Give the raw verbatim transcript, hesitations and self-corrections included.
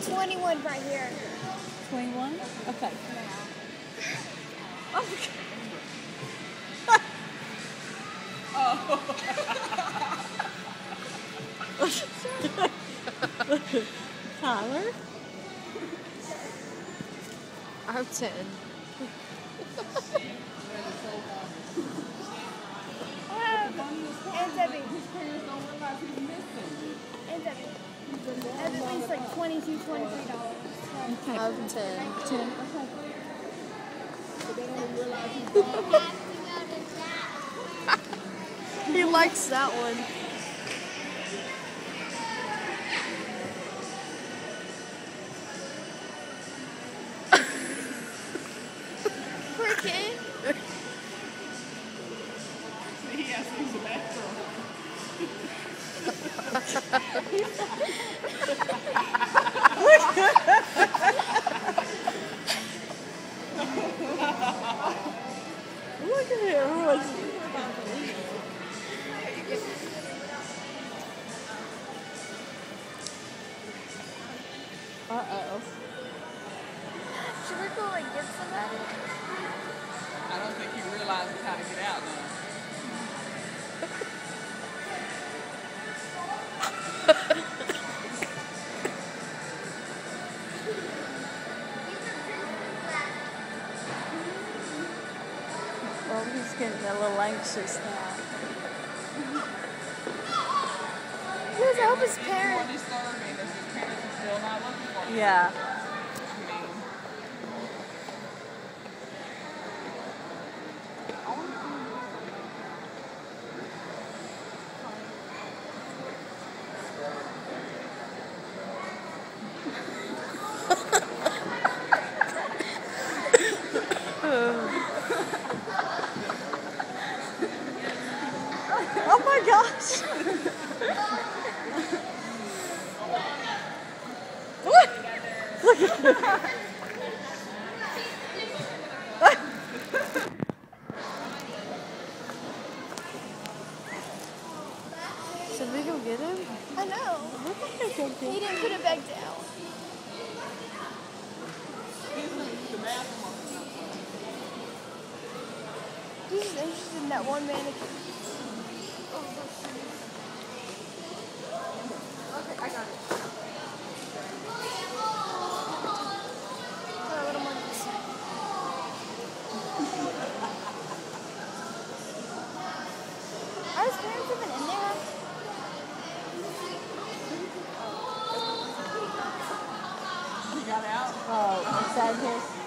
twenty-one right here. twenty-one? Okay. Oh. Tyler? I'm ten. And Debbie. And Debbie. At least like twenty-two, twenty-three dollars. Okay. I'm ten. ten. Okay. He likes that one. Poor kid. He has to use the bathroom. Look at him. Uh-oh. Should we go like get somebody? I don't think he realizes how to get out now. Well, he's getting a little anxious now. He was help his What parents. disturbed me is his parents are still not looking for him. Yeah. I mean, Oh my gosh! What? Look at him. Should we go get him? I know. He didn't put it back down. He's just interested in that one mannequin. Okay, I got it. Oh, little monkeys. Are his parents even in there? he got out. Oh, is that his?